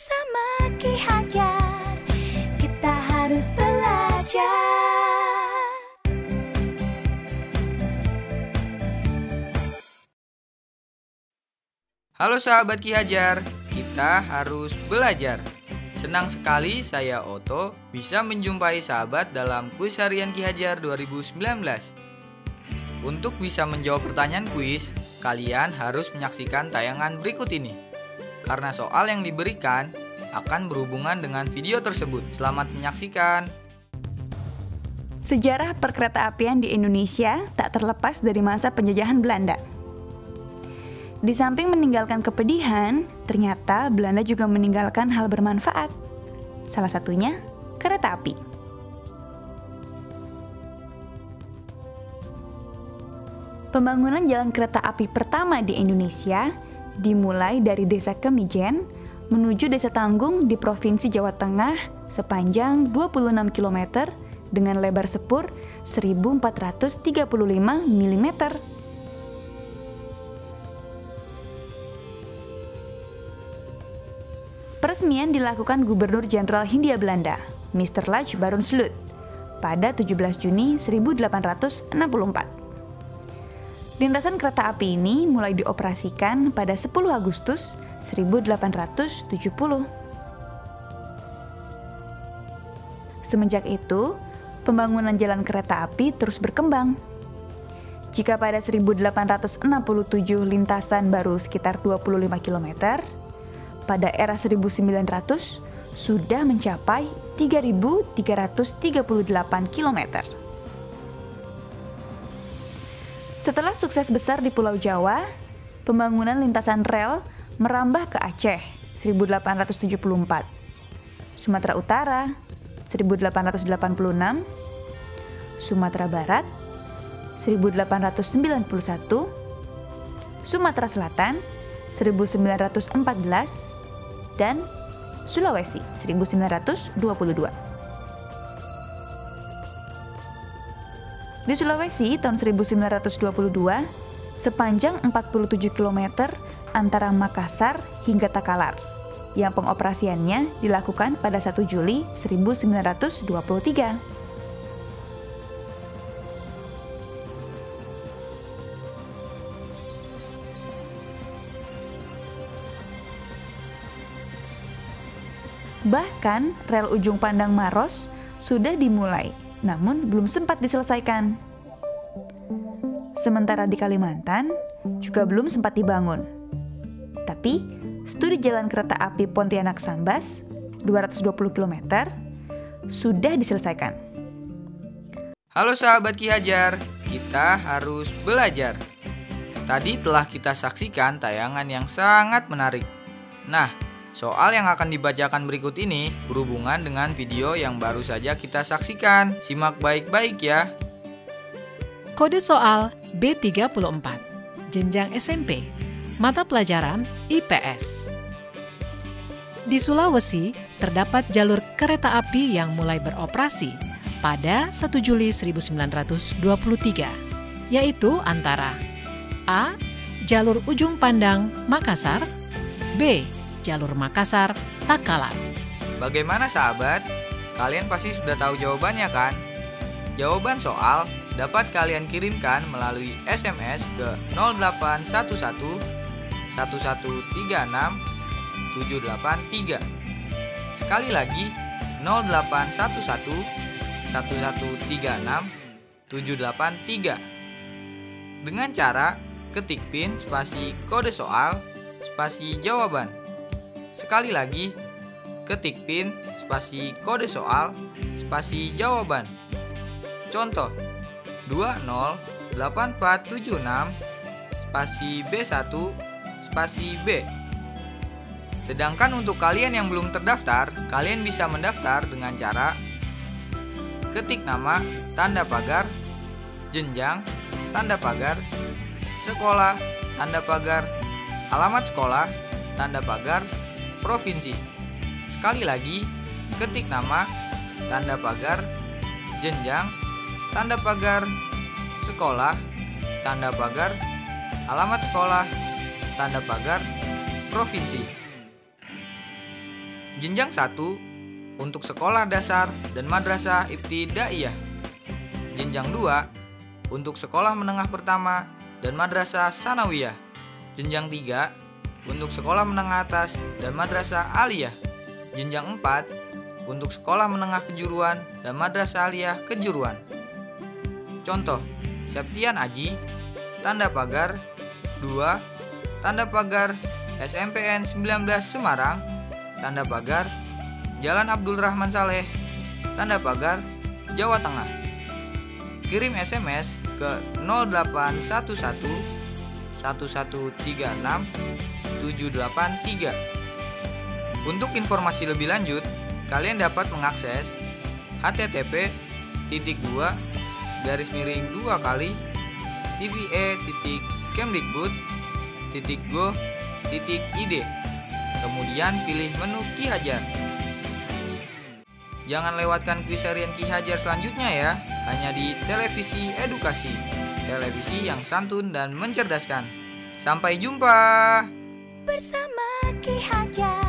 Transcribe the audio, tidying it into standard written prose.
bersama Ki Hajar, kita harus belajar. Halo sahabat Ki Hajar, kita harus belajar. Senang sekali saya Oto bisa menjumpai sahabat dalam kuis harian Ki Hajar 2019. Untuk bisa menjawab pertanyaan kuis, kalian harus menyaksikan tayangan berikut ini. Karena soal yang diberikan akan berhubungan dengan video tersebut. Selamat menyaksikan. Sejarah perkeretaapian di Indonesia tak terlepas dari masa penjajahan Belanda. Di samping meninggalkan kepedihan, ternyata Belanda juga meninggalkan hal bermanfaat. Salah satunya, kereta api. Pembangunan jalan kereta api pertama di Indonesia dimulai dari Desa Kemijen menuju Desa Tanggung di Provinsi Jawa Tengah sepanjang 26 km dengan lebar sepur 1435 mm. Peresmian dilakukan Gubernur Jenderal Hindia Belanda, Mr. Lach Baron Sloot, pada 17 Juni 1864. Lintasan kereta api ini mulai dioperasikan pada 10 Agustus 1870. Semenjak itu, pembangunan jalan kereta api terus berkembang. Jika pada 1867 lintasan baru sekitar 25 km, pada era 1900 sudah mencapai 3.338 km. Setelah sukses besar di Pulau Jawa, pembangunan lintasan rel merambah ke Aceh 1874, Sumatera Utara 1886, Sumatera Barat 1891, Sumatera Selatan 1914, dan Sulawesi 1922. Di Sulawesi tahun 1922, sepanjang 47 km antara Makassar hingga Takalar, yang pengoperasiannya dilakukan pada 1 Juli 1923. Bahkan rel ujung pandang Maros sudah dimulai, namun belum sempat diselesaikan. Sementara di Kalimantan juga belum sempat dibangun. Tapi, studi jalan kereta api Pontianak-Sambas 220 km sudah diselesaikan. Halo sahabat Ki Hajar, kita harus belajar. Tadi telah kita saksikan tayangan yang sangat menarik. Nah, soal yang akan dibacakan berikut ini berhubungan dengan video yang baru saja kita saksikan. Simak baik-baik ya. Kode soal B34, jenjang SMP, mata pelajaran IPS. Di Sulawesi, terdapat jalur kereta api yang mulai beroperasi pada 1 Juli 1923, yaitu antara A. Jalur ujung pandang Makassar, B. Jalur Makassar, Takalar. Bagaimana sahabat? Kalian pasti sudah tahu jawabannya kan? Jawaban soal dapat kalian kirimkan melalui SMS ke 0811 1136 783. Sekali lagi 0811 1136 783. Dengan cara ketik PIN spasi kode soal spasi jawaban. Sekali lagi, ketik PIN spasi kode soal spasi jawaban. Contoh, 208476 spasi B1 spasi B. Sedangkan untuk kalian yang belum terdaftar, kalian bisa mendaftar dengan cara ketik nama, tanda pagar, jenjang, tanda pagar, sekolah, tanda pagar, alamat sekolah, tanda pagar, provinsi. Sekali lagi, ketik nama, tanda pagar, jenjang, tanda pagar, sekolah, tanda pagar, alamat sekolah, tanda pagar, provinsi. Jenjang 1 untuk sekolah dasar dan madrasah ibtidaiyah. Jenjang 2 untuk sekolah menengah pertama dan madrasah sanawiyah. Jenjang 3 untuk sekolah menengah atas dan madrasah aliyah. Jenjang 4 untuk sekolah menengah kejuruan dan madrasah aliyah kejuruan. Contoh, Septian Aji, tanda pagar 2, tanda pagar SMPN 19 Semarang, tanda pagar Jalan Abdul Rahman Saleh, tanda pagar Jawa Tengah. Kirim SMS ke 0811 1136 783. Untuk informasi lebih lanjut, kalian dapat mengakses http://tve.kemdikbud.go.id, kemudian pilih menu Ki Hajar. Jangan lewatkan kuis harian Ki Hajar selanjutnya ya, hanya di televisi edukasi, televisi yang santun dan mencerdaskan. Sampai jumpa Bersama Ki Hajar.